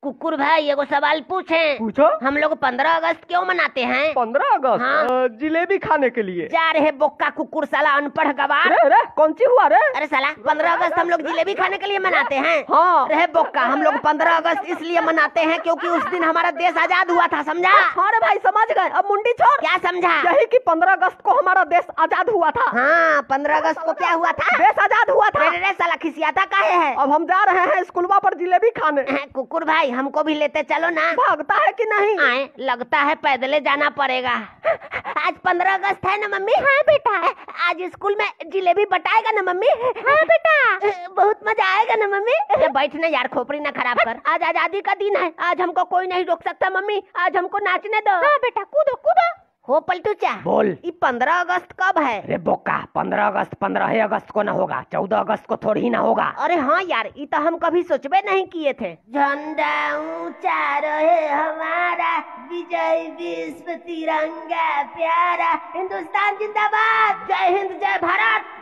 कुकुर भाई एगो सवाल पूछे। पूछो। हम लोग 15 अगस्त क्यों मनाते हैं? 15 अगस्त? हाँ। जिलेबी खाने के लिए। जा रहे बोक्का कुकुर साला अनपढ़ गवार। अरे कौन सी हुआ रे? अरे साला 15 अगस्त हम लोग जिलेबी खाने के लिए मनाते हैं। हाँ। रहे बोक्का, हम लोग 15 अगस्त इसलिए मनाते हैं क्योंकि उस दिन हमारा देश आजाद हुआ था, समझा? अरे भाई समझ गए, अब मुंडी छोड़। क्या समझा? यही कि 15 अगस्त को हमारा देश आजाद हुआ था। हाँ, 15 अगस्त को क्या हुआ था? देश आजाद हुआ था। रे साला खिसियाता काहे है? अब हम जा रहे हैं स्कूलवा पर जिलेबी खाने। कुकुर भाई हमको भी लेते चलो ना। भागता है कि नहीं? आए, लगता है पैदले जाना पड़ेगा। आज 15 अगस्त है ना मम्मी? हाँ बेटा। आज स्कूल में जिलेबी बटाएगा ना मम्मी? हाँ बेटा। बहुत मजा आएगा ना मम्मी? बैठने यार, खोपड़ी ना खराब कर। आज आजादी का दिन है, आज हमको कोई नहीं रोक सकता मम्मी। आज हमको नाचने दो। हाँ बेटा, कूदो कूदो। हो पलटू चा बोल। ये 15 अगस्त कब है? अरे बोका, 15 अगस्त 15 अगस्त को ना होगा, 14 अगस्त को थोड़ी ना होगा। अरे हाँ यार, ये तो हम कभी सोचबे नहीं किए थे। झंडा ऊंचा रहे हमारा, विजय विश्व तिरंगा प्यारा, हिंदुस्तान जिंदाबाद, जय हिंद जय भारत।